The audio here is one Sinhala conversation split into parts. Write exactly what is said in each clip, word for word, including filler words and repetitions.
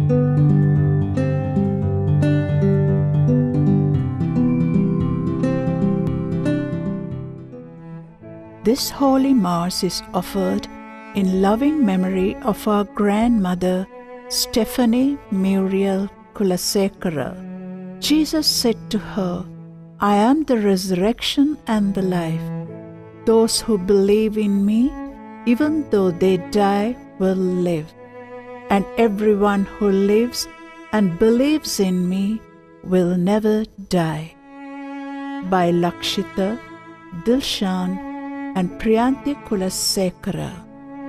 This Holy Mass is offered in loving memory of our grandmother, Stephanie Muriel Kulasekara. Jesus said to her, I am the resurrection and the life. Those who believe in me, even though they die, will live. And everyone who lives and believes in me will never die. By Lakshita, Dilshan, and Priyanti Kulasekara.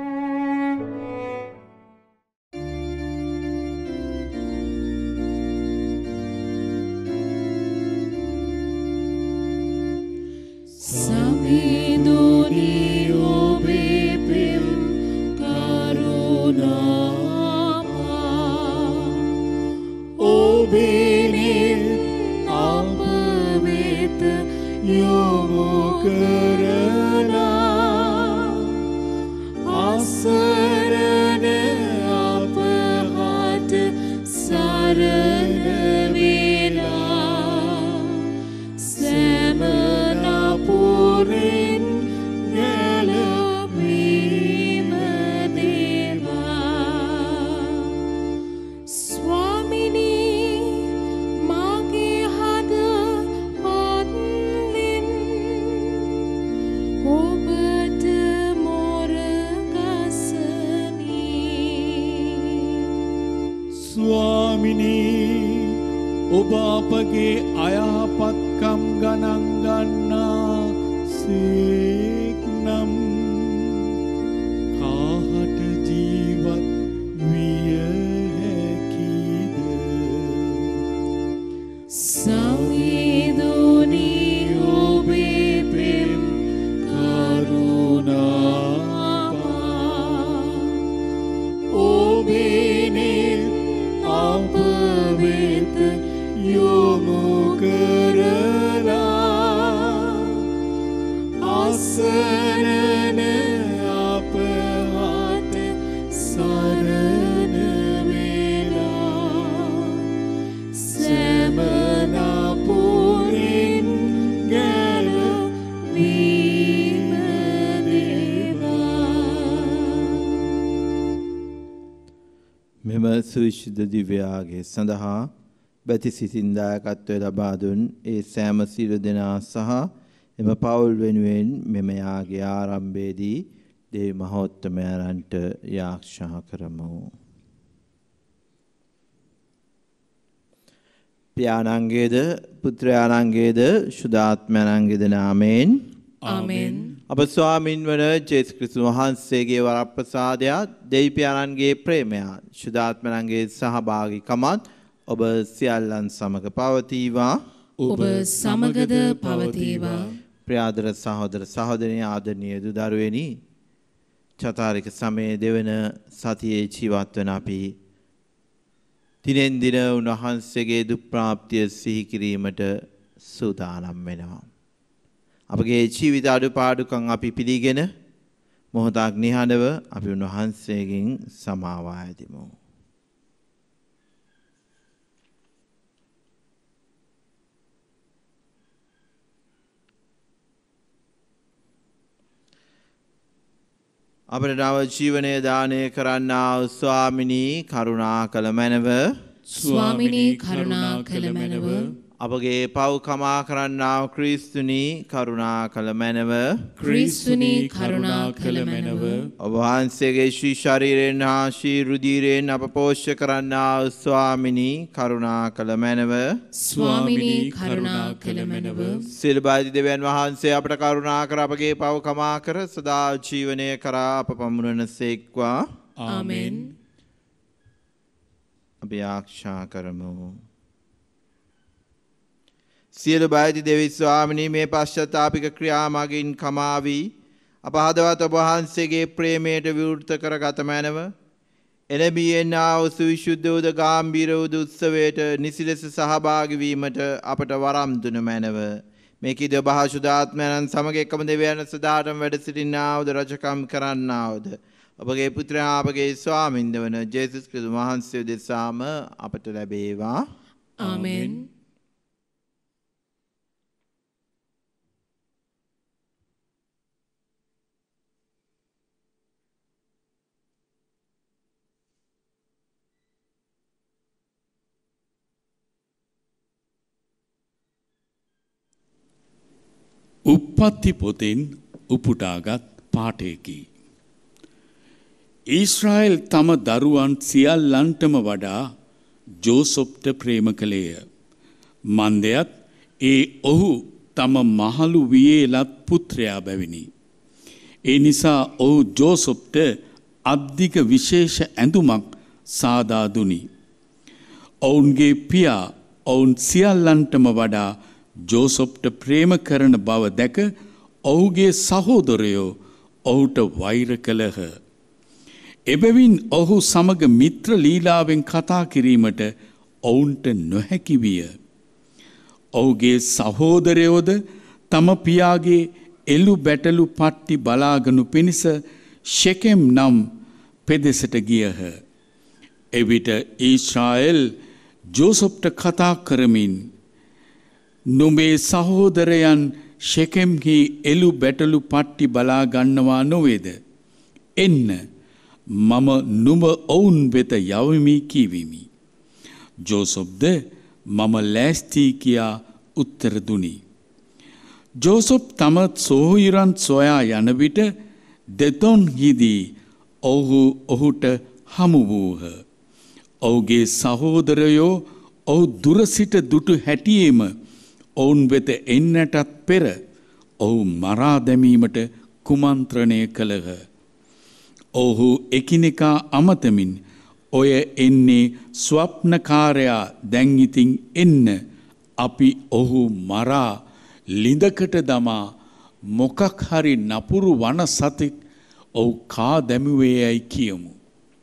සුවිශුද්ධ දිව්‍යාගයේ සඳහා බැති සිතින් දායකත්වය ලබා දුන් ඒ සෑම සියලු දෙනා සහ එම පවුල් වෙනුවෙන් මෙම යාගයේ ආරම්භයේදී දේව මහෝත්තමයන්ට යාක්ෂා කරමු. පියාණන්ගේද පුත්‍රයාණන්ගේද සුදාත්මයන්ගේද නාමයෙන් ආමෙන්. අප ස්වාමින් වන ජේසුස් ක්‍රිස්තුස් වහන්සේගේ වරප්‍රසාදයත් දෙවියන්ගේ ප්‍රේමයත් සුදාත්මයන්ගේ සහභාගීකමත් ඔබ සියල්ලන් සමග පවතිවා. ඔබ සමගද පවතිවා. ප්‍රියාදර සහෝදර සහෝදරයනි ආදරණීය දු දරුවනි චතාරික සමයේ දෙවන සතියේ ජීවත් වන අපි දිනෙන් දින උන්වහන්සේගේ දුක් ප්‍රාප්තිය සිහි කිරීමට සූදානම් වෙනවා. අපගේ ජීවිත අඩුපාඩුකම් අපි පිළිගෙන මොහොතක් නිහඬව අපි උන්වහන්සේගෙන් සමාවා යදිමු. අපේ නව ජීවනයේ දානය කරන්නා ස්වාමිනී කරුණා කළ මැනව. ස්වාමිනී කරුණා කළ මැනව. අපගේ පව් කමා කරන්නා ක්‍රිස්තුනී කරුණා කළ මැනව. ක්‍රිස්තුනී කරුණා කළ මැනව. ඔබ වහන්සේගේ ශ්‍රී ශරීරයෙන් හා ශ්‍රී රුධිරයෙන් අප පෝෂ්‍ය කරන්නා ස්වාමිනී කරුණා කළ මැනව. ස්වාමිනී කරුණා කළ මැනව. සියලු බාධි දෙවියන් වහන්සේ අපට කරුණා කර අපගේ පව් කමා කර සදා ජීවනය කරා අප පමුණුවන සේක්වා. ආමෙන්. අපි ආරක්ෂා කරමු. සියලු බාධි දෙවි ස්වාමිනී මේ පශ්චාත්තාපික ක්‍රියා මගින් කමාවී අප හදවත් ඔබ වහන්සේගේ ප්‍රේමයට විවෘත කරගත මැනව. එළඹියෙන් ආ වූ සවිශුද්ධ උද ගාම්භීර උද උත්සවයට නිසි ලෙස සහභාගී වීමට අපට වරම් දුන මැනව. මේ කිද බහසුදාත්මයන් සමග එකම දෙවියන් සදාටම වැඩ සිටින්නා වූද රජකම් කරන්නා වූද ඔබගේ පුත්‍රයා අපගේ ස්වාමින්ද වන ජේසුස් ක්‍රිස්තුස් වහන්සේ දෙසාම අපට ලැබේවා. ආමෙන්. උප්පත්ති පොතෙන් උපුටාගත් පාඨයකි. ඊශ්‍රායෙල් තම දරුවන් සියල්ලන්ටම වඩා ජෝසප්ට ප්‍රේම කළේය. මන්දයත් ඒ ඔහු තම මහලු වියේලත් පුත්‍රයා බැවිනි. ඒ නිසා ඔහු ජෝසප්ට අධික විශේෂ ඇඳුමක් සාදා දුනි. ඔවුන්ගේ පියා ඔවුන් සියල්ලන්ටම වඩා ජෝසප්ට ප්‍රේම කරන බව දැක ඔහුගේ සහෝදරයෝ ඔහුට වෛර කළහ. එබැවින් ඔහු සමග මිත්‍ර ලීලාවෙන් කතා කිරීමට ඔවුන්ට නොහැකි විය. ඔහුගේ සහෝදරයෝද තම පියාගේ එළු බැටළු පට්ටි බලාගනු පිණිස ෂෙකෙම් නම් පෙදෙසට ගියහ. එවිට ඊශ්‍රායෙල් ජෝසප්ට කතා කරමින් නුඹේ සහෝදරයන් ෂෙකෙම්හි එළු බැටළු පට්ටි බලා ගන්නවා නොවේද? එන්න මම නුඹ ඔවුන් වෙත යවමි කීවිමි. ජෝසප්ද මම ලෑස්ති කියා උත්තර දුනි. ජෝසප් තම සොහොයුරන් සොයා යන විට දෙතොන්හිදී ඔහු ඔහුට හමු වූහ. ඔහුගේ සහෝදරයෝ ඔහු දුර සිට දුටු හැටියේම ඔවුන් වෙත එන්නටත් පෙර ඔහු මරා දැමීමට කුමන්ත්‍රණය කළහ. ඔහු එකිනෙකා අමතමින් ඔය එන්නේ ස්වප්නකාරයා දැන් ඉතින් එන්න අපි ඔහු මරා ලිඳකට දමා මොකක් හරි නපුරු වන සතෙක් ඔහු කා දැමුවේයයි කියමු.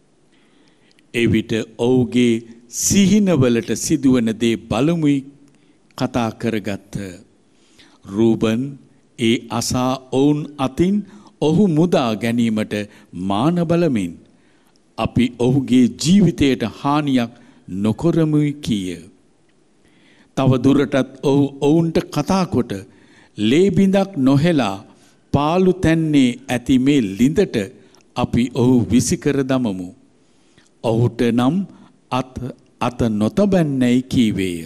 එවිට ඔහුගේ සිහිනවලට සිදුවන දේ බලමුයි කතා කරගත්ත. රූබන් ඒ අසා ඔවුන් අතින් ඔහු මුදා ගැනීමට මාන බලමින් අපි ඔහුගේ ජීවිතයට හානියක් නොකරමුයි කීය. තව දුරටත් ඔහු ඔවුන්ට කතා කොට ලේ බිඳක් නොහෙලා පාළු තැන්නේ ඇති මේ ලිඳට අපි ඔහු විසිකර දමමු. ඔහුට නම් අත අත නොතබන්නයි කීවේය.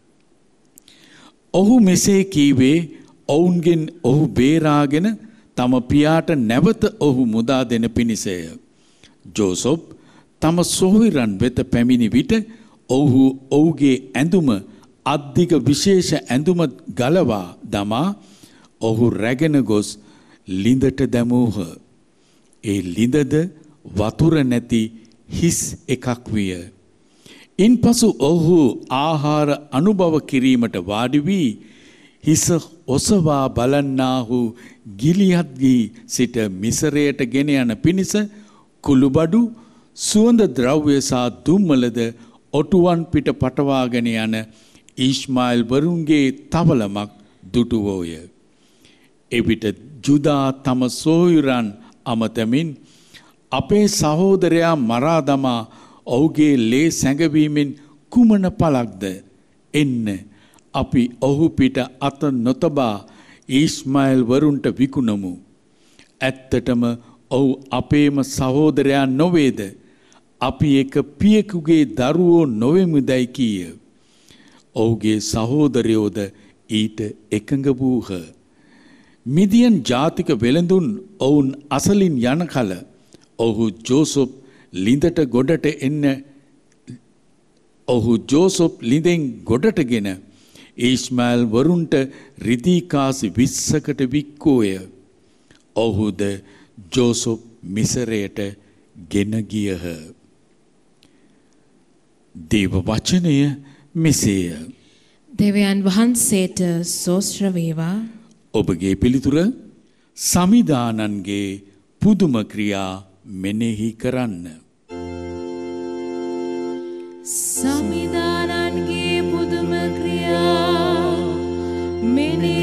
ඔහු මෙසේ කීවේ ඔවුන්ගෙන් ඔහු බේරාගෙන තම පියාට නැවත ඔහු මුදා දෙන පිණිසය. ජෝසප් තම සොහොයුරන් වෙත පැමිණි විට ඔහු ඔහුගේ ඇඳුම අධික විශේෂ ඇඳුම ගලවා දමා ඔහු රැගෙන ගොස් ලිඳට දැමූහ. ඒ ලිඳද වතුර නැති හිස් එකක් විය. ඉන්පසු ඔහු ආහාර අනුභව කිරීමට වාඩි වී හිස ඔසවා බලන්නාහු ගිලිහත්ගී සිට මිසරයට ගෙන යන පිණිස කුළුබඩු සුවඳ ද්‍රව්‍ය සහ දුම්මලද ඔටුවන් පිට පටවාගෙන යන ඊශ්මාኤල් වරුන්ගේ තවලමක් දුටුවෝය. එවිට ජුදා තම සොහොයුරන් අමතමින් අපේ සහෝදරයා මරා දමා ඔහුගේ ලේ සැඟවීමෙන් කුමන පලක්ද? එන්න අපි ඔහු පිට අත නොතබා ඊශ්මාኤල් වරුන්ට විකුණමු. ඇත්තටම ඔහු අපේම සහෝදරයා නොවේද? අපි එක පියෙකුගේ දරුවෝ නොවෙමුදයි කීය. ඔහුගේ සහෝදරයෝද ඊට එකඟ වූහ. මිදියන් ජාතික වෙළඳුන් ඔවුන් අසලින් යන කල ඔහු ජෝසප් ලිඳට ගොඩට එන්න ඔහු ජෝසප් ලිඳෙන් ගොඩටගෙන ඊශ්මාኤල් වරුන්ට රිදී කාසි විස්සකට වික්කෝය. ඔහුද ජෝසප් මිසරයට ගෙන ගියහ. දේව වචනය මෙසේය. දෙවියන් වහන්සේට සෝස්ත්‍ර වේවා. ඔබගේ පිළිතුර සමිදානන්ගේ පුදුම ක්‍රියා මෙනෙහි කරන්න. සමිදානන්ගේ පුදුම ක්‍රියා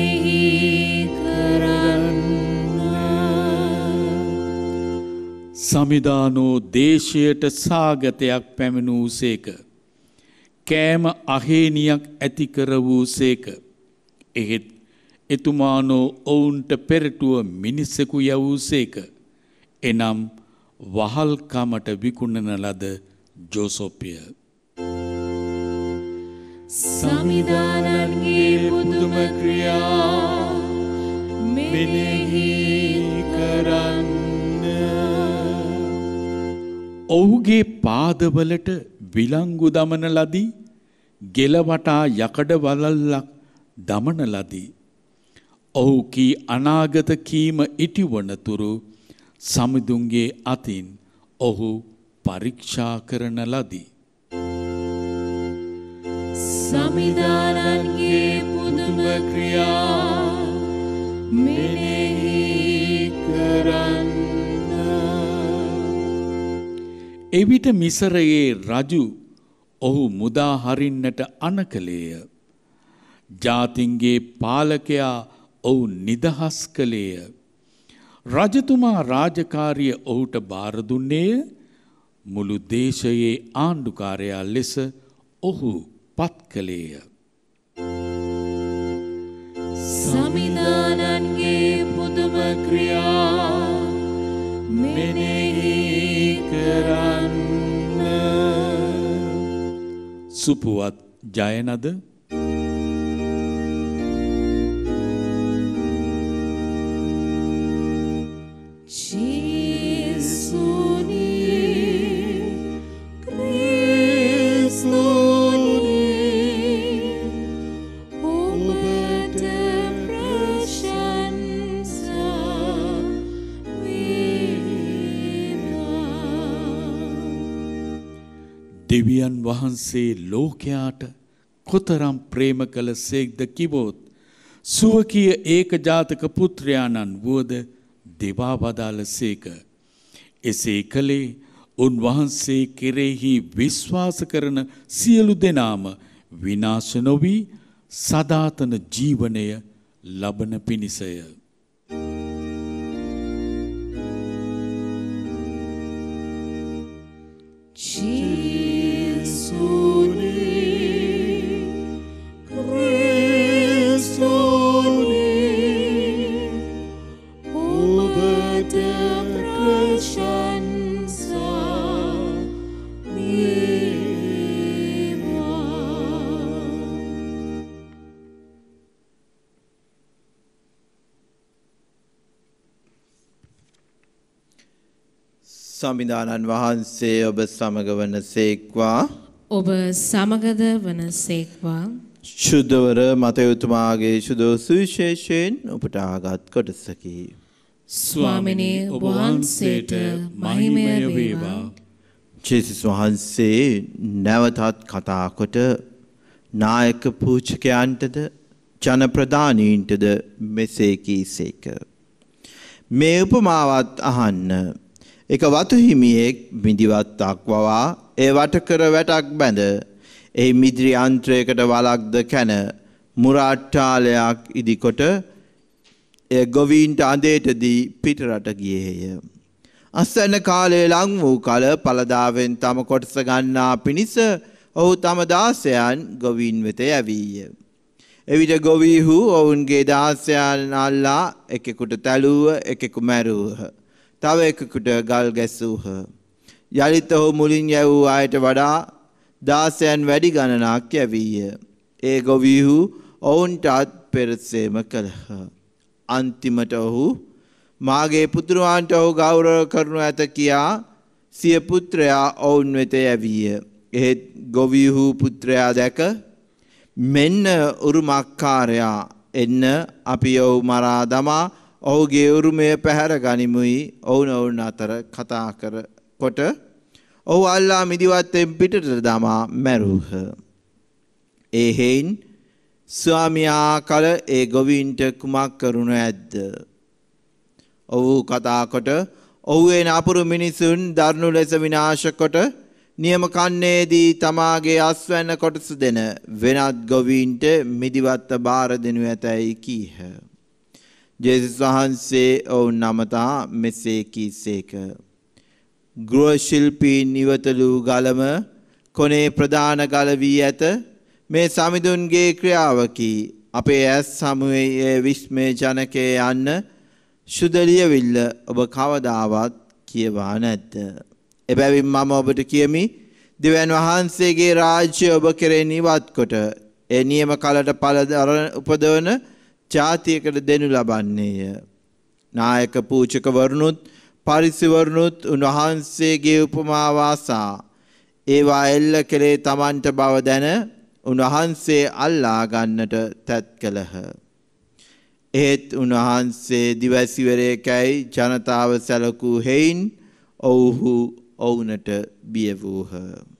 මෙනෙහි කරන්න. සමිදානෝ දේශයට සාගතයක් පැමිණූසේක. කෑම අහේනියක් ඇති කර වූසේක. එහෙත් එතුමානෝ ඔවුන්ට පෙරටුව මිනිසෙකු යවූසේක. එනම් වහල්කමට විකුණන ලද ජෝසොප්ය. සමිදානන්ගේ පුදුම ක්‍රියා මෙනෙහි කරන්න. ඔහුගේ පාදවලට විලංගු දමන ලදී, ගෙලවටා යකඩ වලල්ලක් දමන ලදී. ඔහු කී අනාගත කීම ඉටිවනතුරු සමිඳුන්ගේ අතින් ඔහු පරීක්ෂා කරන ලදී. සමිදානන්ගේ පුදුම ක්‍රියා මෙනෙහි කරන්න. එවිට මිසරයේ රජු ඔහු මුදා හරින්නට අනකලේය. ජාතින්ගේ පාලකයා ඔහු නිදහස් කළේය. රජතුමා රාජකාරිය ඔහුට බාර දුන්නේය. මුළු දේශයේ ආණ්ඩුකාරයා ලෙස ඔහු පත් කළේය. සමිදානන්ගේ පුදුම ක්‍රියා මෙනෙහි කරන්න. සුපුවත් ජයනද දෙවියන් වහන්සේ ලෝකයාට කොතරම් ප්‍රේම කළ සේක්ද කිවොත් සුවකීය ඒකජාතක පුත්‍රයාණන් වුවද දෙවා වදාළ සේක. එසේ කළේ උන්වහන්සේ කෙරෙහි විශ්වාස කරන සියලු දෙනාම විනාශ නොවී සදාතන ජීවනය ලබන පිණිසය. සමිදානන් වහන්සේ ඔබ සමග වන සේක්වා. ඔබ සමගද වන සේක්වා. ශුද්ධවර මතයුතුමාගේ ශුද්ධ සුවිශේෂයෙන් ඔබට ආගත් කොටසකි. ස්වාමිනේ ඔබ වහන්සේට මහිමය වේවා. ජේසුස් වහන්සේ නැවතත් කතා කොට නායක පූජකයන්ටද ජන ප්‍රධානීන්ටද මෙසේ කීසේක. මේ උපමාවත් අහන්න. එක වතු හිමියෙක් මිදිවත්තක් වවා ඒ වටකර වැටක් බැඳ එහි මිද්‍රි යන්ත්‍රයකට වලක්ද කැන මුරාට්ටාලයක් ඉදිකොට එය ගොවීන්ට අඳේටදී පිටරට ගියේය. අස්වැන්න කාලය ලං වූ කල පළදාවෙන් තම කොටස ගන්නා පිණිස ඔහු තම දාසයන් ගොවීන් වෙත යැවීය. එවිට ගොවීහු ඔවුන්ගේ දාසයන් අල්ලා එකෙකුට තැලූව එකෙකු මැරූහ. තව එකෙකුට ගල් ගැසූහ. යළිත් ඔහු මුලින් යැවූ අයට වඩා දාසයන් වැඩි ගණනක් යැවීය. ඒ ගොවීහු ඔවුන්ටත් පෙරසේම කළහ. අන්තිමට ඔහු මාගේ පුතුරුවන්ට ඔහු ගෞරව කරනු ඇත කියා සිය පුත්‍රයා ඔවුන් වෙත යැවීය. එහෙත් ගොවීහු පුත්‍රයා දැක මෙන්න උරුමක්කාරයා එන්න අපි ඔහු මරා දමා ඔහුගේ උරුමය පැහැර ගනිමුයි ඔවුනොවුන් අතර කතා කර කොට ඔහු අල්ලා මිදිවත්තෙන් පිටට දමා මැරූහ. ඒ හේයින් ස්වාමියා කල ඒ ගොවීන්ට කුමක් කරනු ඇද්ද? ඔහු කතා කොට ඔහුගේ නපුරු මිනිසුන් දරුණු ලෙස විනාශ කොට නියම කන්නේදී තමාගේ අස්වැන්න කොටස දෙන වෙනත් ගොවීන්ට මිදිවත්ත බාර දෙනු ඇතැයි කීහ. ජේසුස් වහන්සේ ඔවුන් නමතා මෙසේ කීසේක. ගෘහ ශිල්පීන් ඉවතලු ගලම කොනේ ප්‍රධාන ගල වී ඇත. මේ සමිඳුන්ගේ ක්‍රියාවකි. අපේ ඇස් සමුවේ විස්මය ජනකයේ යන්න ශුද්ධලියවිල්ල ඔබ කවදාවත් කියවා නැද්ද? එබැවින් මම ඔබට කියමි, දෙවියන් වහන්සේගේ රාජ්‍ය ඔබ කෙරෙහි ඉවත් කොට ඒ නියම කලට ඵල උපදවන ජාතියකට දෙනු ලබන්නේය. නායක පූජකවරුනුත් පරිසවරුනුත් උන්වහන්සේගේ උපමාව අසා ඒවා එල්ල කෙරේ තමන්ට බව දැන උන්වහන්සේ අල්ලා ගන්නට තැත් කළහ. ඒත් උන්වහන්සේ දිවැසිවරයෙකැයි ජනතාව සැලකූ හේයින් ඔවුහු ඔවුනට බිය වූහ.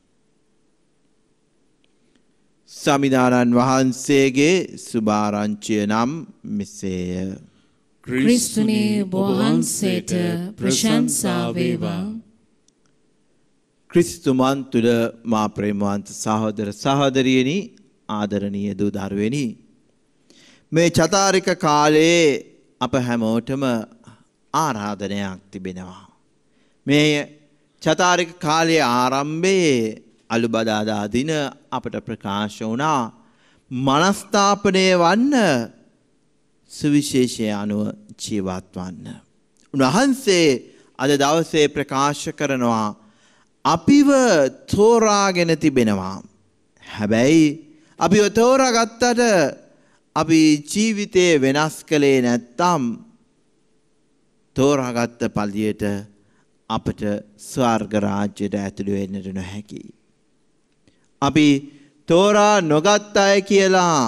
සමිදානන් වහන්සේගේ සුභාරංචිය නම් මෙසේය. ක්‍රිස්තුනේ ඔබ වහන්සේට ප්‍රශංසා වේවා. ක්‍රිස්තුමන් තුළ මා ප්‍රේමවන්ත සහෝදර සහෝදරියනි, ආදරණීය දූ දරුවනි, මේ චතාරික කාලයේ අප හැමෝටම ආරාධනයක් තිබෙනවා. මේ චතාරික කාලයේ ආරම්භයේ අලුබදාදා දින අපට ප්‍රකාශ වුණා මනස්ථාපනය වන්න, සුවිශේෂය අනුව ජීවත් වන්න. උන්වහන්සේ අද දවසේ ප්‍රකාශ කරනවා අපිව තෝරාගෙන තිබෙනවා. හැබැයි අපිව තෝරාගත්තට අපි ජීවිතේ වෙනස් කළේ නැත්තම් තෝරාගත්ත පළියට අපට ස්වර්ග රාජ්‍යයට ඇතුළු වෙන්නට නොහැකි. අපි තෝරා නොගත් අය කියලා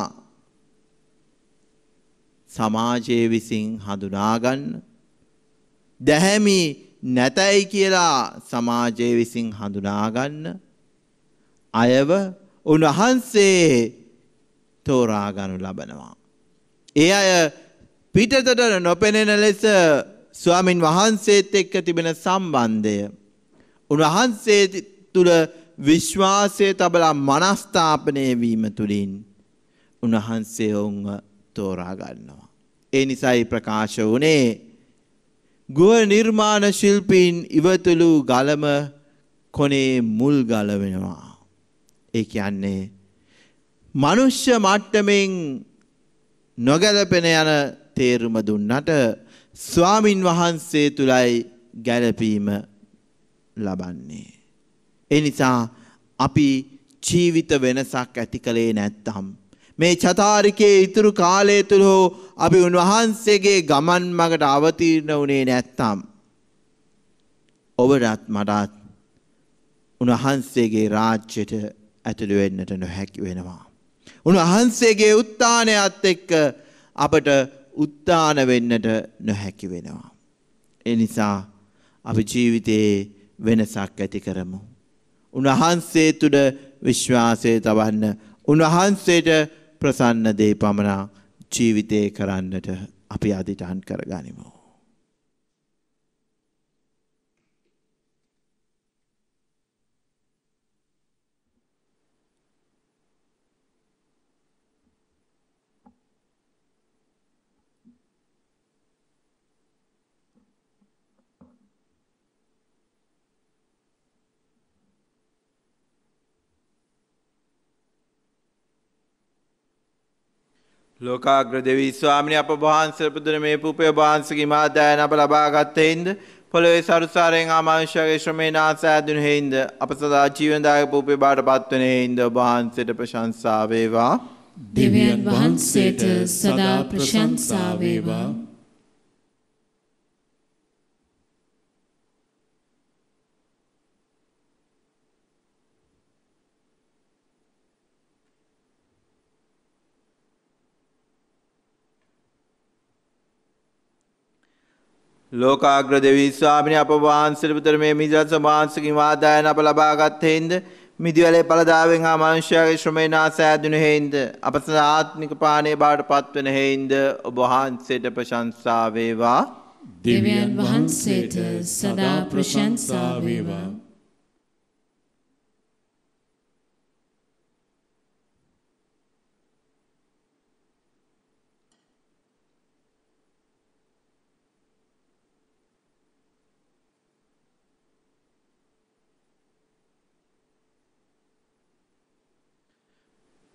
සමාජයේ විසින් හඳුනා ගන්න, දැහැමි නැතයි කියලා සමාජයේ විසින් හඳුනා ගන්න අයව උන්වහන්සේ තෝරා ගනු ලබනවා. ඒ අය පිටතට නොපෙනෙන ලෙස ස්වාමින් වහන්සේත් එක්ක තිබෙන සම්බන්ධය, උන්වහන්සේ තුල විශ්වාසය තබලා මනස්ථාපනය වීම තුලින් උන්වහන්සේ ඔවුන්ව තෝරා ගන්නවා. ඒ නිසායි ප්‍රකාශ වුණේ ගෘහ නිර්මාණ ශිල්පීන් ඉවතුළු ගලම කොනේ මුල් ගල වෙනවා. ඒ කියන්නේ මනුෂ්‍ය මට්ටමින් නොගැලපෙන යන තේරුම දුන්නට ස්වාමින් වහන්සේ තුලයි ගැලපීම ලබන්නේ. ඒ නිසා අපි ජීවිත වෙනසක් ඇති කළේ නැත්තම්, මේ චතාරිකයේ ඉතුරු කාලය තුල හෝ අපි උන්වහන්සේගේ ගමන් මගට අවතීර්ණ වුණේ නැත්තම්, ඔබටත් මටත් උන්වහන්සේගේ රාජ්‍යයට ඇතුළු වෙන්නට නොහැකි වෙනවා. උන්වහන්සේගේ උත්ථානයත් එක්ක අපට උත්ථාන වෙන්නට නොහැකි වෙනවා. ඒ නිසා අපි ජීවිතයේ වෙනසක් ඇති කරමු. උන්වහන්සේ තුළ විශ්වාසය තබන්න, උන්වහන්සේට ප්‍රසන්න දේ පමණක් ජීවිතේ කරන්නට අපි අධිඨාන කරගනිමු. ලෝකාග්‍ර දෙවි ස්වාමිනේ, අප වහන්සේ පුදුන මේ පුපේ වහන්සේගේ මාදායන අප ලබාගත් හේින්ද, පොළොවේ සරුසාරයෙන් ආමාංශයේ ශ්‍රමේන ආසාදුන හේින්ද, අප සදා ජීවනදායක පුපේ බාට පත්වන හේින්ද ඔබ වහන්සේට ප්‍රශංසා වේවා. දෙවියන් වහන්සේට සදා ප්‍රශංසා වේවා. ලෝකාග්‍ර දෙවි ස්වාමිනේ, අප වහන්සේට පුතර මේ මිදස වහන්සේගේ වාදායන අප ලබාගත් හේින්ද, මිදිවැලේ පළදාවෙන් හා මනුෂ්‍යයාගේ ශ්‍රමේන ආසාදුන හේින්ද, අප සදා ආත්මික පානයේ බාට පත්වන හේින්ද ඔබ වහන්සේට ප්‍රශංසා වේවා. දෙවියන් වහන්සේට සදා ප්‍රශංසා වේවා.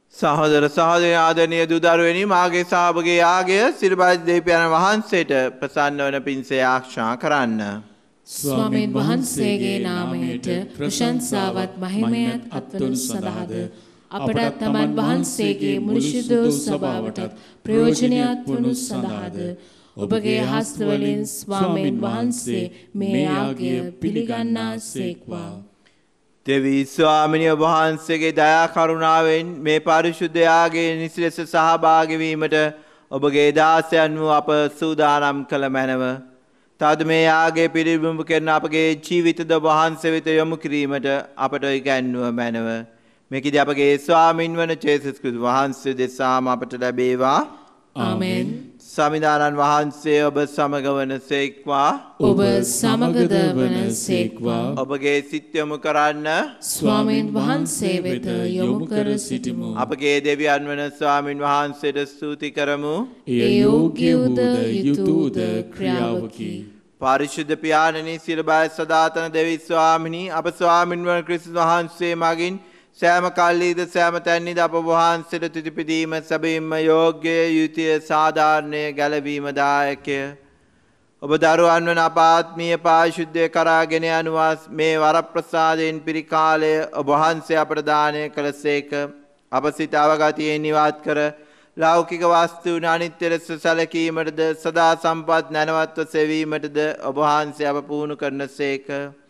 සහෝදර සහෝදරයන් ආදරණීය දූ දරුවනි මාගේ සහභාගී යාගය සිරිබාජ දෙවියන් වහන්සේට ප්‍රසන්න වන පිණිස ආශා කරන්න. ස්වාමීන් වහන්සේගේ නාමයට ප්‍රශංසාවත් මහිමයත් අත්වනු සඳහාද අපට තමන් වහන්සේගේ මුළුසුදු ස්වභාවටත් ප්‍රයෝජනයක් වනු සඳහාද ඔබගේ හස්තවලින් ස්වාමීන් වහන්සේ මේ යාගය පිළිගන්නාසේක්වා. දෙවි ස්වාමිනිය වහන්සේගේ දයා කරුණාවෙන් මේ පරිශුද්ධ යාගයේ නිසිලෙස සහභාගී වීමට ඔබගේ දාසයන් වූ අප සූදානම් කළ මැනව. තවද මේ යාගයේ පිළිබිඹු කරන අපගේ ජීවිතද වහන්සේ වෙත යොමු කිරීමට අපට ඉගැන්වුව මැනව. මේකදී අපගේ ස්වාමින් වන ජේසුස් ක්‍රිස්තුස් වහන්සේ දෙසාම අපට ලැබේවා. ආමෙන්. සමිදානන් වහන්සේ ඔබ සමග වනසේක්වා. ඔබ සමගද වනසේක්වා. ඔබගේ සිත් යොමු කරන්න ස්වාමීන් වහන්සේ වෙත යොමු කර සිටිමු. අපගේ දෙවියන් වන ස්වාමින් වහන්සේට ස්තුති කරමු. ඒ යෝග්‍ය වූද යුතුයද ක්‍රියාවකි. පරිශුද්ධ පියාණනි සිරබය සදාතන දෙවි ස්වාමිනී අප ස්වාමින් වන ක්‍රිස්තුස් වහන්සේ මගින් සෑම කල්ලිද සෑම තැන්නිද අප වහන්සේට තුතිපදීම සැබවින්ම යෝග්‍ය යුතුය සාධාරණය ගැලවීම දායකය. ඔබ දරුවන් වන අප ආත්මීය පාරිශුද්ධය කරාගෙන යනවා මේ වරප්‍රසාදයෙන් පිරි කාලය ඔබ වහන්සේ අපට දානය කළසේක. අප සිත අවගතියෙන් ඉවත් කර ලෞකික වස්තුන් අනිත්‍ය ලෙස සැලකීමටද සදා සම්පත් නැනවත්ව සෙවීමටද ඔබ වහන්සේ අප පුහුණු කරනසේක.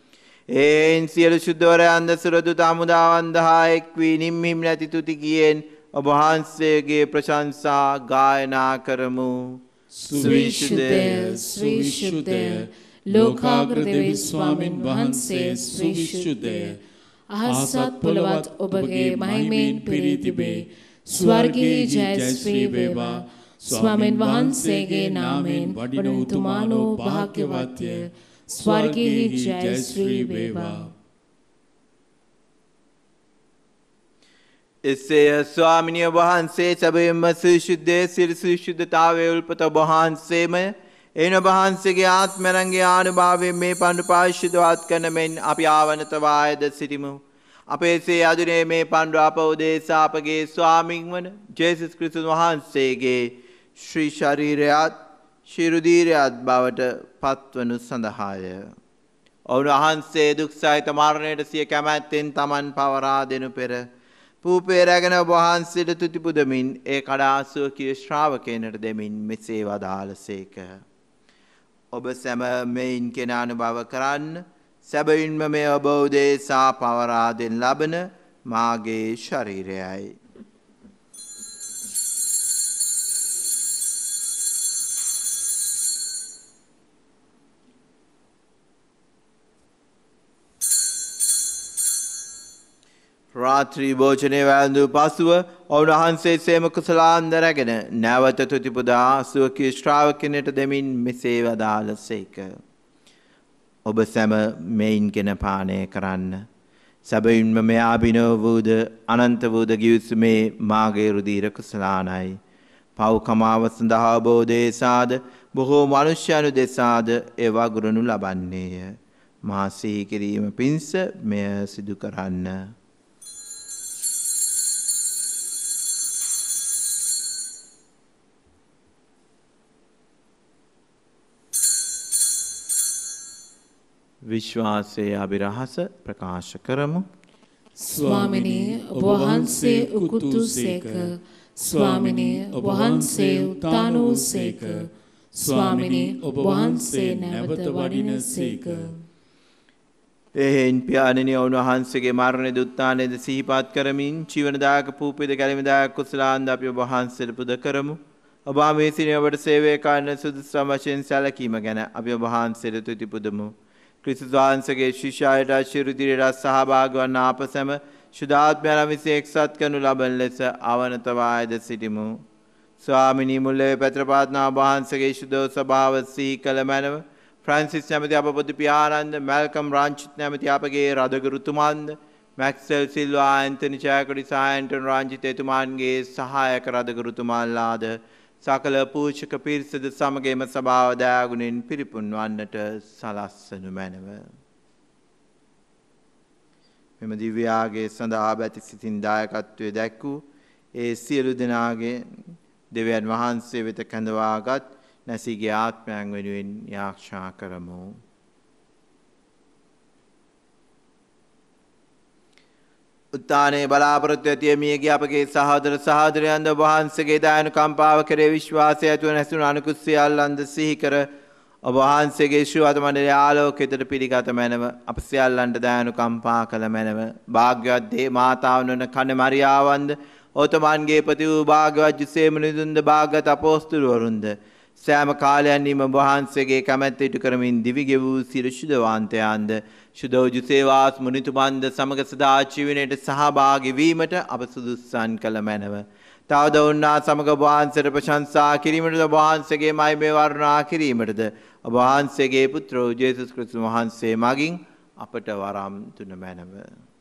එයින් සියලු ශුද්ධවරයන්ද සුරදුත හමුදාවන්ද හා එක් වී නිම්හිම් නැති තුති කියෙන් ඔබ වහන්සේගේ ප්‍රශංසා ගායනා කරමු. සුවිශුද්ධය සුවිශුද්ධය ලෝකාග්‍ර දෙවි ස්වාමින් වහන්සේ සුවිශුද්ධය. අහසත් පොළවත් ඔබගේ මහිමයෙන් පිරී තිබේ. ස්වර්ගයේ ජයශ්‍රී වේවා. ස්වාමින් වහන්සේගේ නාමයෙන් වඩින උතුමානෝ භාග්‍යවත්ය. ස්වර්ගයේ ජයශ්‍රී වේවා. එසේය ස්වාමිනිය වහන්සේ සැබවින්ම සවිශුද්ධයේ සියලු සවිශුද්ධතාවයේ උල්පත ඔබ වහන්සේමය. එයින් ඔබ වහන්සේගේ ආත්මයන්ගේ ආනුභාවයෙන් මේ පඬු පාරිශුද්ධවත් කරන මෙන් අපි ආවනත වායද සිටිමු. අපේ සේ අදුනේ මේ පඬු අප උදෙසා අපගේ ස්වාමින් වන ජේසුස් ක්‍රිස්තුස් වහන්සේගේ ශ්‍රී ශරීරයත් ශිරුදීරයත් බවට පත්වනු සඳහාය. ඔවුන්වහන්සේ දුක් සහිත මරණයට සිය කැමැත්තෙන් තමන් පවරා දෙනු පෙර පූපේ රැගෙන ඔබ වහන්සේට තුති පුදමින් ඒ කඩා සුවකීය ශ්‍රාවකයනට දෙමින් මෙසේ වදාළසේක. ඔබ සැම මෙයින් කෙනා අනුභව කරන්න. සැබවින්ම මේ ඔබ උදෙසා පවරා දෙන ලබන මාගේ ශරීරයයි. රාත්‍රී භෝජනය වැළඳූ පසුව ඔවුන්වහන්සේ සේම කුසලාන්ද රැගෙන නැවත තුති පුදා සුවකීය ශ්‍රාවකයනට දෙමින් මෙසේ වදාළසේක. ඔබ සැම මෙයින් ගෙන පානය කරන්න. සැබවින්ම මෙය අභිනව වූද අනන්ත වූද ගිවිසුමේ මාගේ රුධිර කුසලානයි. පව්කමාව සඳහා ඔබ උදෙසාද බොහෝ මනුෂ්‍යයනු දෙසාද ඒ වගුරුනු ලබන්නේය. මා සිහි කිරීම පිණිස මෙය සිදු කරන්න. විශ්වාසයේ අභිරහස ප්‍රකාශ කරමු. ස්වාමිනේ ඔබ වහන්සේ උකුතුසේක. ස්වාමිනේ ඔබ වහන්සේ උත්තානෝසේක. ස්වාමිනේ ඔබ වහන්සේ නැවත වඩිනසේක. එහෙන් පියාණෙනි ඔවුන්වහන්සේගේ මරණ දුත්තානේද සිහිපත් කරමින් ජීවනදායක පූපේද ගැලීමදායක කුසලාන්ද අපි ඔබ වහන්සේට පුද කරමු. ඔබ මේ සිනේ ඔබට සේවය කරන සුදුසු වශයෙන් සැලකීම ගැන අපි ඔබ වහන්සේට තුති පුදමු. ක්‍රිස්තුස් වහන්සේගේ ශිෂ්‍යයට ශිරුදිරයට සහභාගී වන අප සැම ශුද්ධාත්මයන් විසින් එක්සත් කරනු ලබන ලෙස අවනත වායද සිටිමු. ස්වාමිනී මුල්ලේ පෙත්‍රපාත්නා වහන්සේගේ ශුද්ධ ස්වභාව සිහි කළ මැනව. ෆ්‍රැන්සිස් නැමැති අප පොදු පියාණන්ද මැල්කම් රංචිත් නැමැති අපගේ රදගුරුතුමන්ද මැක්සෙල් සිල්වා ඇන්තනි ජයකොඩි සහ ඇන්ටන් රංචිත් එතුමාන්ගේ සහායක රදගුරුතුමන්ලාද සකල පූජක පිරිසද සමගේම සභාව දයාගුණෙන් පිරිපුන් වන්නට සලස්සනු මැනව. මෙම දිව්‍යාගේ සඳහා බැති සිතින් දායකත්වය දැක්වූ ඒ සියලු දෙනාගේ දෙවියන් වහන්සේ වෙත කැඳවාගත් නැසීගේ ආත්මයන් වෙනුවෙන් යාඥා කරමු. උත්තානයේ බලාපොරොත්තු ඇති මියගේ අපගේ සහෝදර සහෝදරයන්ද වහන්සේගේ දයානුකම්පාව කෙරේ විශ්වාසය ඇතුව නැසුණු අනුකුත් සියල්ලන්ද සිහි කර ඔබ වහන්සේගේ ශ්‍රීවත මණ්ඩලයේ ආලෝකයට පිළිගත මැනව අප සියල්ලන්ට දයානුකම්පා කළ මැනව භාග්‍යවත් දේ මාතාව වන කන මරියාවන්ද ඔතමන්ගේ ප්‍රති වූ භාග්‍යවත් ජුසේමුනිදුන්ද භාග්‍යවත් අපෝස්තලවරුන්ද සෑම කාලයන්හිම වහන්සේගේ කැමැත්ත ඉටු කරමින් දිවි ගෙවූ සියලු ශුද්ධවන්තයන්ද ශුද්ධ ජුසේවාස් මුනිතුමන්ද සමග සදා ජීවනයේ සහභාගී වීමට අප සුදුස්සන් කළ මැනව. තවද උන්නා සමග වහන්සේට ප්‍රශංසා කිරීමටද වහන්සේගේ මහිමේ වර්ණනා කිරීමටද ඔබ වහන්සේගේ පුත්‍ර ජේසුස් ක්‍රිස්තුස් වහන්සේ මගින් අපට වරම් දුන මැනව.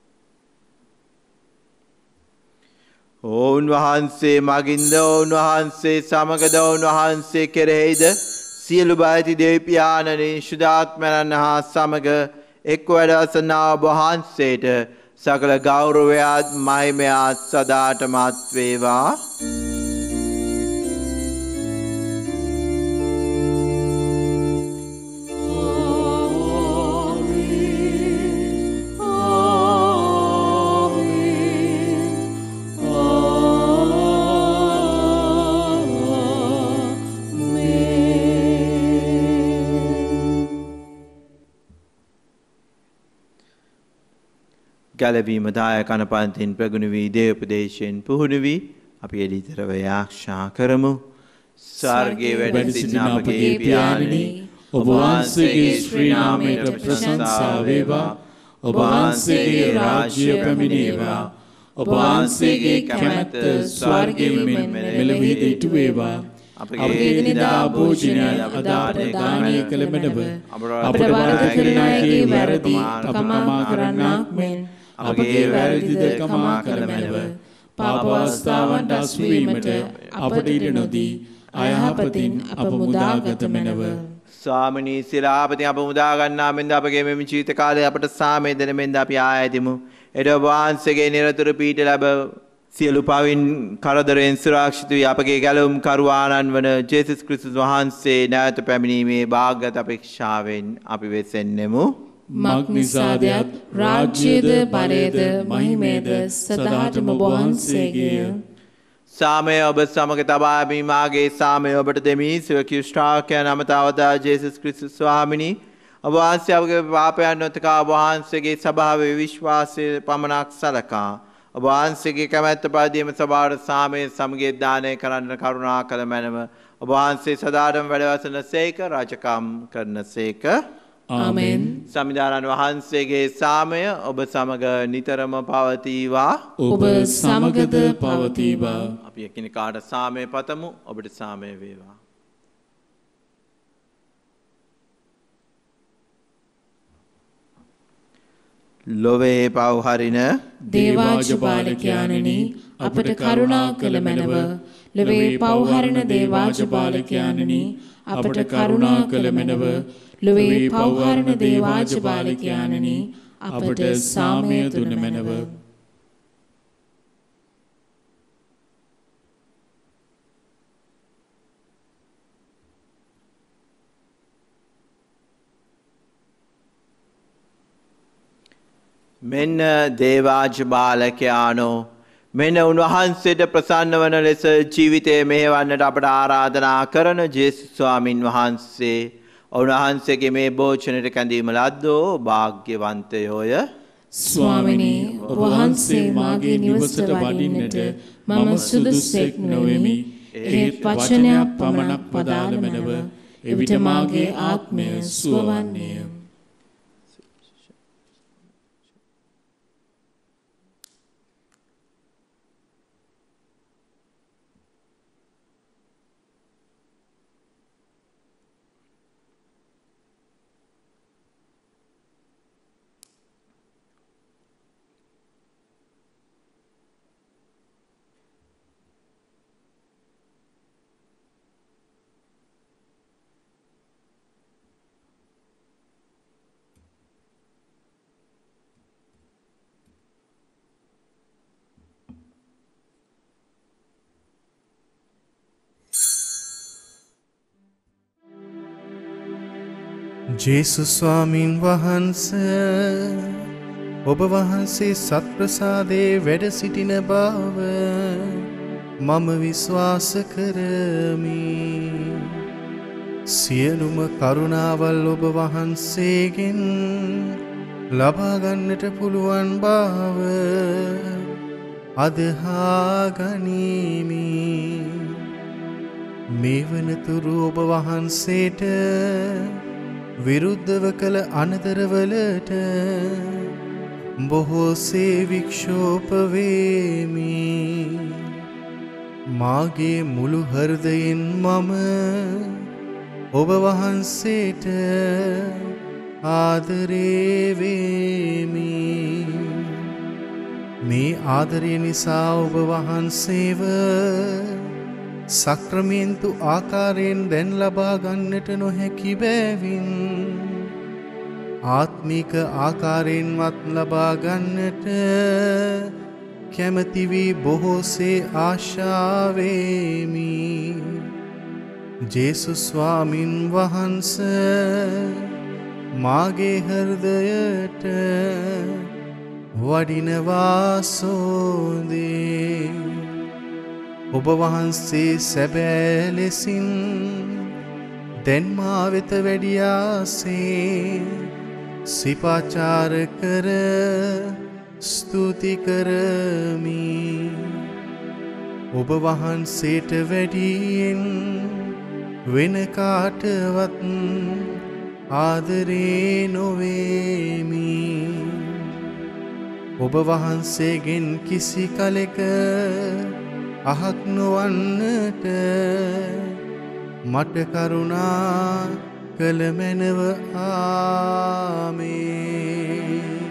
ඔවුන් වහන්සේ මගින්ද ඔවුන් වහන්සේ සමගද ඔවුන් වහන්සේ කෙරෙහිද සියලු බයති දෙවි පියාණනි ශුද්ධාත්මයන් හා සමග එක් වැඩවසනා ඔබ වහන්සේට සකල ගෞරවයත් මහිමයත් සදාටමත් වේවා. ගැලවීම දායක අනපන්තින් ප්‍රගුණ වී දේවෝපදේශයෙන් පුහුණු වී අපි එළිතරව යාඥා කරමු. ස්වර්ගයේ වැඩ සිටින අපගේ පියාණනි ඔබ වහන්සේගේ ශ්‍රී නාමයට ප්‍රශංසා වේවා. ඔබ වහන්සේගේ රාජ්‍ය පැමිණේවා. ඔබ වහන්සේගේ කැමැත්ත ස්වර්ගයේ මෙන් මෙලොවදී ඉටු වේවා. අපගේ දිනදා භෝජනය අද අපට දානය කළ මැනව අපට වරද කරන අයගේ වැරදි කමා කරන්නාක් මෙන් අපගේ වැරදිද කමා කළ මැනව. පාප අවස්ථාවන්ට අසු වීමට අපට ඉඩ නොදී අයහපතින් අප මුදාගත මැනව. ස්වාමිනී සිලාපති අප මුදා ගන්නා මෙන්ද අපගේ මෙම ජීවිත කාලය අපට සාමය දෙන මෙන්ද අපි ආයතිමු. එද වහන්සේගේ නිරතුරු පීඨ ලැබ සියලු පවින් කරදරෙන් සුරක්ෂිත වී අපගේ ගැලවුම් කරුවාණන් වන ජේසුස් ක්‍රිස්තුස් වහන්සේ නැවත පැමිණීමේ භාග්‍යවත් අපේක්ෂාවෙන් අපි වෙසෙන්නෙමු. මක් නිසාදයත් රාජ්‍යද බලයද මහිමේද සදාටම වහන්සේගේය. සාමය ඔබ සමග තබා මාගේ සාමය ඔබට දෙමි. සිවකිෂ්ඨාකයන් අමතාවතා ජේසුස් ක්‍රිස්තුස් ස්වාමිනී ඔබ වහන්සේ අපගේ පාපයන් නොතකා වහන්සේගේ ස්වභාවයේ විශ්වාසය පමණක් සලකා ඔබ වහන්සේගේ කැමැත්ත පරිදිම සභාවට සාමය සමගිය දානය කරන්න කරුණා කළ මැනව. ඔබ වහන්සේ සදාටම වැඩවසන සේක රජකම් කරන සේක. ආමෙන්. සමිදානන් වහන්සේගේ සාමය ඔබ සමග නිතරම පවතිවා. ඔබ සමගද පවතිවා. අපි එකිනෙකාට සාමය පතමු. ඔබට සාමය වේවා. ලොවේ පව් හරින දේවාජ බාලකයාණනි අපට කරුණා කළ මැනව. ලොවේ පව් හරින දේවාජ බාලකයාණනි අපට කරුණා කළ මැනව. ලොවේ පව් හරින දේවාජ බාලකයාණනි අපට සාමය දුන මැනව. මෙන්න දේවාජ බාලකයානෝ මෙන්න උන්වහන්සේට ප්‍රසන්න වන ලෙස ජීවිතය මෙහෙවන්නට අපට ආරාධනා කරන ජේසුස් ස්වාමින් වහන්සේ උන්වහන්සේගේ මේ භෝජනයට කැඳීම ලද්දෝ භාග්‍යවන්තයෝය. ස්වාමිනී ඔබ වහන්සේ මාගේ නිවසට වඩින්නට මම සුදුසෙක් නොවෙමි. එහෙත් වචනයක් පමණක් පදාළ මැනව. එවිට මාගේ ආත්මය සුවවන්නේය. ජේසුස් ස්වාමින් වහන්සේ ඔබ වහන්සේ සත්ප්‍රසාදේ වැඩ සිටින බව මම විශ්වාස කරමි. සියලුම කරුණාවල් ඔබ වහන්සේගෙන් ලබා ගන්නට පුළුවන් බව අදහා ගනිමි. මේ වනතුරු ඔබ වහන්සේට විරුද්ධව කළ අනතරවලට බොහෝසේ වික්ෂෝප වේමි. මාගේ මුළු හෘදයෙන් මම ඔබ වහන්සේට ආදරේ වේමි. මේ ආදරය නිසා ඔබ වහන්සේව සක්‍රමේන්තු ආකාරයෙන් දැන් ලබා ගන්නට නොහැකි බැවින් ආත්මික ආකාරයෙන්වත් ලබා ගන්නට කැමැති වී බොහෝසේ ආශාවෙමි. ජේසුස් ස්වාමින් වහන්සේ මාගේ හෘදයට වඩිනවා සෝදේ. ඔබ වහන්සේ සැබෑ ලෙසින් දැන් මා වෙත වැඩියාසේ සිපාචාර කර ස්තුති කරමි. ඔබ වහන්සේට වැඩියෙන් වෙන කාටවත් ආදරේ නොවේමි. ඔබ වහන්සේගෙන් කිසි කලෙක අහක් නොවන්නට මට කරුණා කළ මැනව. ආමේන්.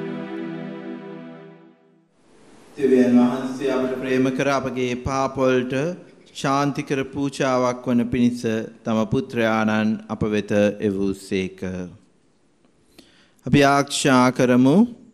දෙවියන් වහන්සේ අපට ප්‍රේම කර අපගේ පාපවලට ශාන්ති කර පූජාවක් වන පිණිස තම පුත්‍රයාණන් අප වෙත එවූසේක. අපි ආරක්ෂා කරමු.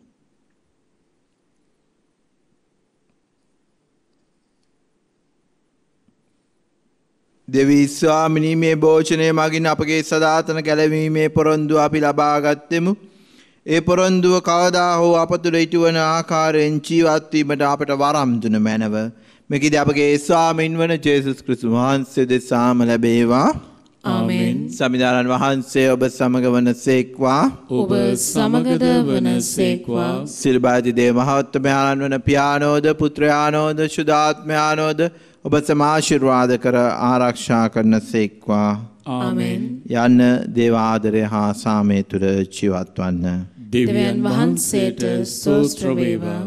දෙවි ස්වාමිනී, මේ භෝජනය මගින් අපගේ සදාතන ගැලවීමේ පොරොන්දුව අපි ලබා ගත්තෙමු. ඒ පොරොන්දුව කවදා හෝ අප තුළ ඉටුවන ආකාරයෙන් ජීවත් වීමට අපට වරම් දුන මැනව. මෙකිදී අපගේ ස්වාමින් වන ජේසුස් ක්‍රිස්තුස් වහන්සේ දෙසාම ලැබේවා. ආමෙන්. සමිදානන් වහන්සේ ඔබ සමග වනසේක්වා. ඔබ සමගද වනසේක්වා. සිල්බාදී දේව මහත්මයාණන් වන පියානෝද පුත්‍රයානෝද ශුද්ධාත්මයානෝද ඔබ සමාශිර්වාද කර ආරක්ෂා කරන සේක්වා. ආමෙන්. යන්න දේව ආදරය හා සාමය තුළ ජීවත් වන්න. දෙවියන් වහන්සේට ස්තෝත්‍ර වේවා.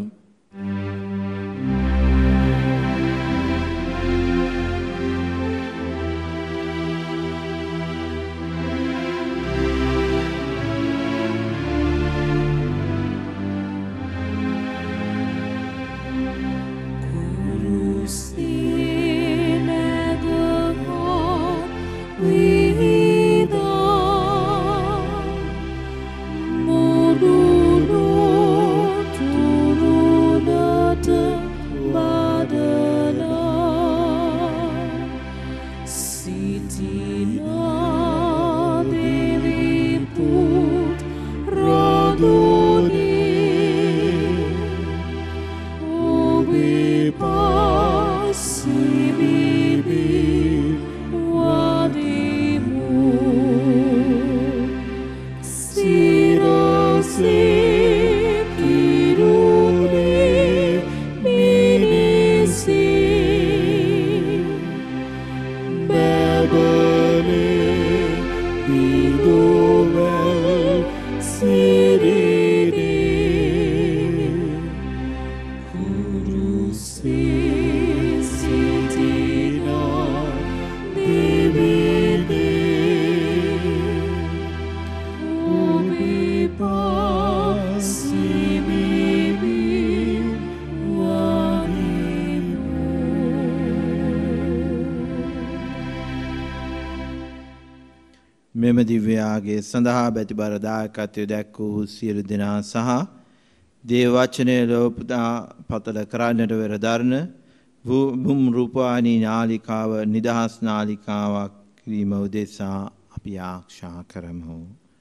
මෙම දිව්‍යයාගේ සඳහා බැතිබර දායකත්වය දැක් වූ සියලු දෙනා සහ දේව වචනය ලෝපදා පතල කරන්නට වෙර දරන බුම් රූපවාහිනී නාලිකාව නිදහස් නාලිකාවක් කිරීම උදෙසා අපි ආරක්ෂා කරමු.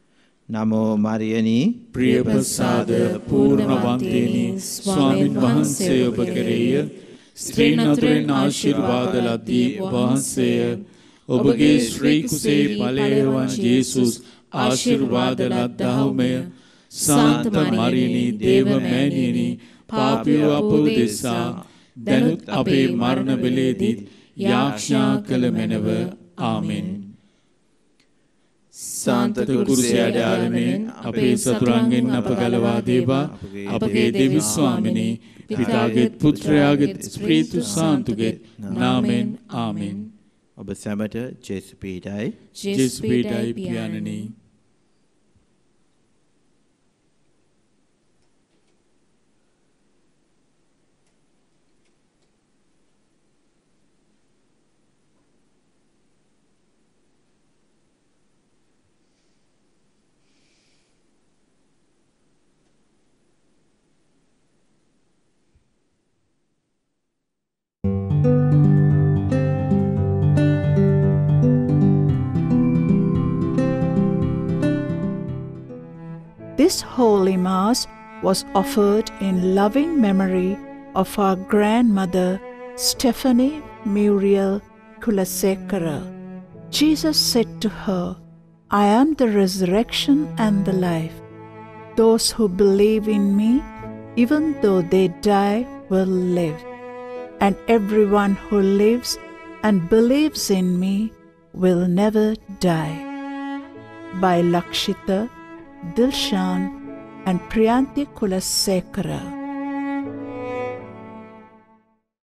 නමෝ මරියනි ප්‍රිය ප්‍රසාද පූර්ණවන්තේනි ස්වාමින් වහන්සේ ඔබ කෙරෙහිය ස්ත්‍රීන් අතරින් ආශිර්වාද ලද්දී වහන්සේය ඔබගේ ශ්‍රී කුසේ ඵලයවන් ජේසුස් ආශිර්වාද ලද්දාහුමය සාන්ත මරියනි දේව මෑණියනි පාපියෝ අප උදෙසා දැනුත් අපේ මරණ වේලේදී යාඥා කළ මැනව ආමෙන්. සාන්ත කුරුසය අඩාලමෙන් අපේ සතුරන්ගෙන් අප ගලවා දේවා අපගේ දෙවි ස්වාමිනී පිතාගේත් පුත්‍රයාගේත් ස්පීරිතු සාන්තුගේත් නාමෙන් ආමෙන්. ඔබ සැමට ජේසු පීඩයි ජේසු පීඩයි පියාණනි. This Holy Mass was offered in loving memory of our grandmother Stephanie Muriel Kulasekara. Jesus said to her, "I am the resurrection and the life. Those who believe in me, even though they die, will live. And everyone who lives and believes in me will never die." By Lakshita, Dilshan and Priyanti Kulasekara.